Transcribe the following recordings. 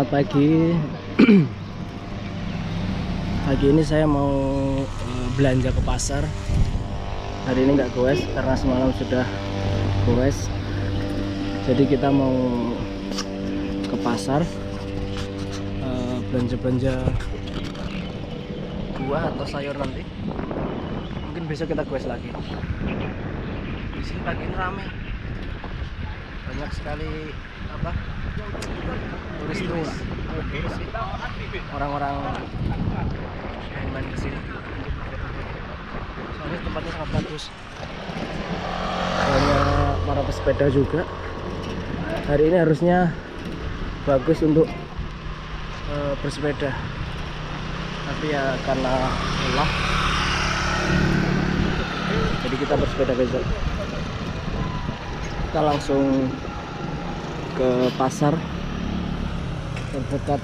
Selamat pagi. Pagi ini saya mau belanja ke pasar. Hari ini nggak goes karena semalam sudah goes. Jadi kita mau ke pasar belanja-belanja buah atau sayur nanti. Mungkin besok kita goes lagi. Di sini pagi ini ramai. Banyak sekali turis-turis, orang-orang yang main kesini. Soalnya tempatnya sangat bagus. Banyak para pesepeda juga. Hari ini harusnya bagus untuk bersepeda, tapi ya karena lelah, jadi kita bersepeda besok. Kita langsung ke pasar terdekat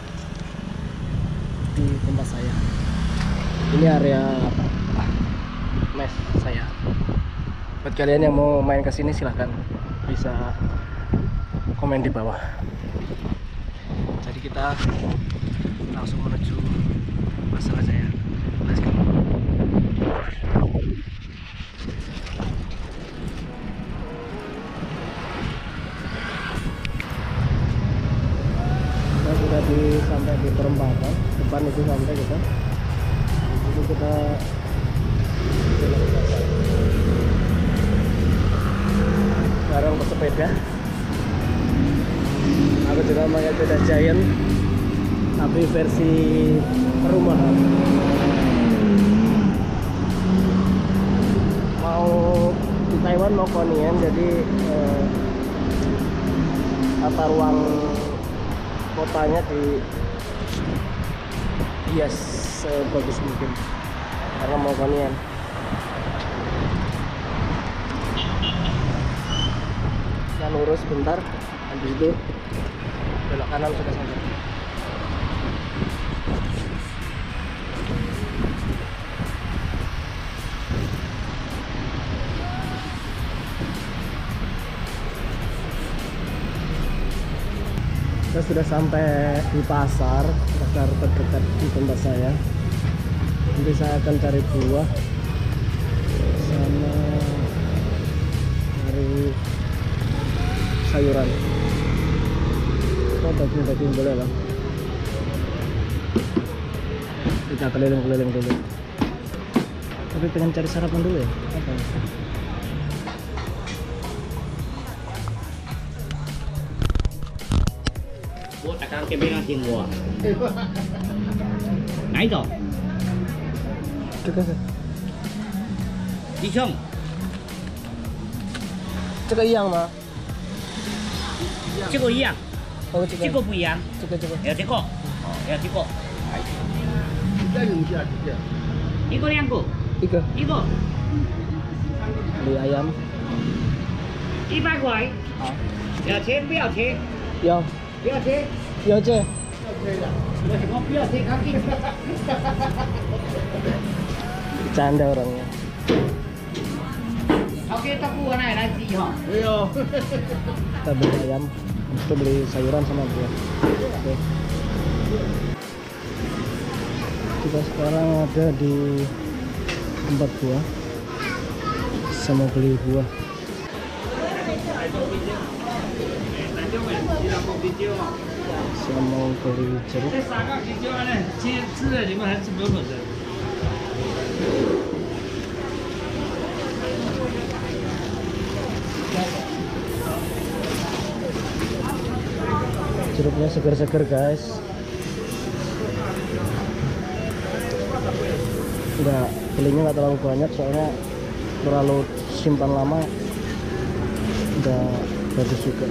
di tempat saya. Ini area mes saya. Buat kalian yang mau main ke sini silahkan, bisa komen di bawah. Jadi kita langsung menuju pasar saya. Let's go. Sudah sampai di perempatan depan itu, sampai kita itu kita bareng pesepeda. Aku juga pakai sepeda Giant tapi versi rumahan. Mau di Taiwan mau Konian, jadi tata ruang kotanya dihias sebagus mungkin karena mau Konian. Kita lurus bentar, habis itu belok kanan sudah sampai. Kita sudah sampai di pasar terdekat di tempat saya. Nanti saya akan cari buah sama cari sayuran. Oh, daging boleh lah. Kita keliling-keliling dulu. Tapi pengen cari sarapan dulu ya. Apa? 这边要听我，哪一种？ 这个是鸡胸， 这个一样吗？ 这个一样， 哦， 这个不一样， 这个要这个，要这个， 再用一下这个。 一个两个， 一个一个 beli ayam. 100块， 好， 要切不要切？ 要不要切？ 要这我不要切干净。 bercanda orangnya. Oke, tahu mana lagi ha? Iya. Kita beli ayam, habis itu beli sayuran sama buah. Oke. Kita sekarang ada di tempat buah, sama beli buah. Saya mau beli jeruk. Jeruknya segar-segar guys. Belinya nggak terlalu banyak soalnya terlalu simpan lama udah bagus juga.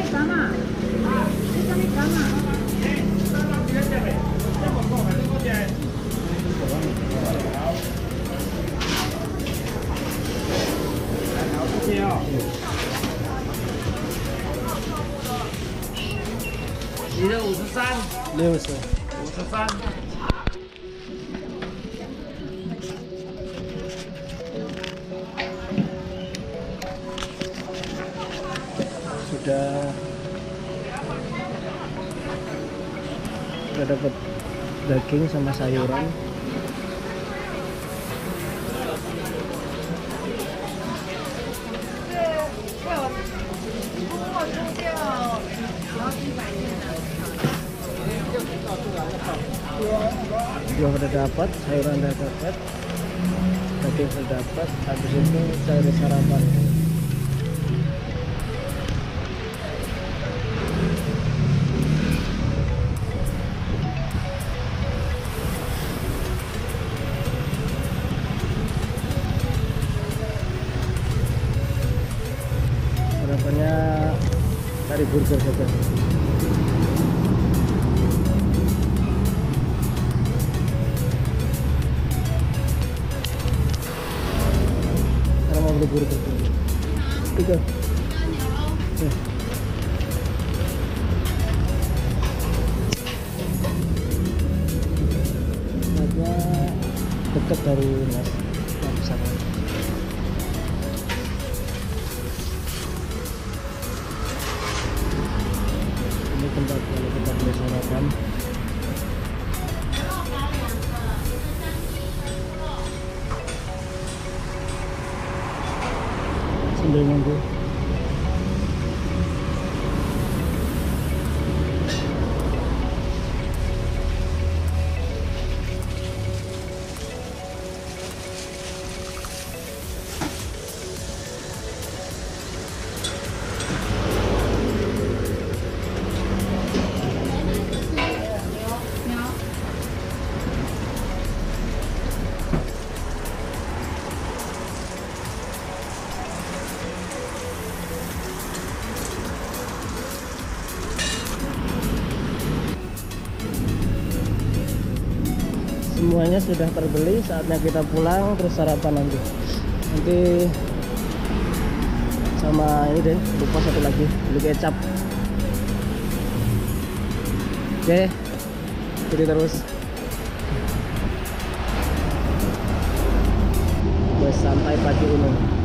你的53， 60. 53。 Sudah dapat daging sama sayuran. Buah udah dapat, sayuran udah dapat, daging udah dapat. Habis itu cari sarapan. Sarapannya cari burger saja. Sekarang mau beli burger dulu. Tiga. Tempatnya dekat dari Mas sana. Ini tempat kalau kita beli sarapan. Sambil nunggu. Semuanya sudah terbeli, saatnya kita pulang terus sarapan nanti sama ini deh, lupa satu lagi, beli kecap. Oke, jadi terus santai pagi ini.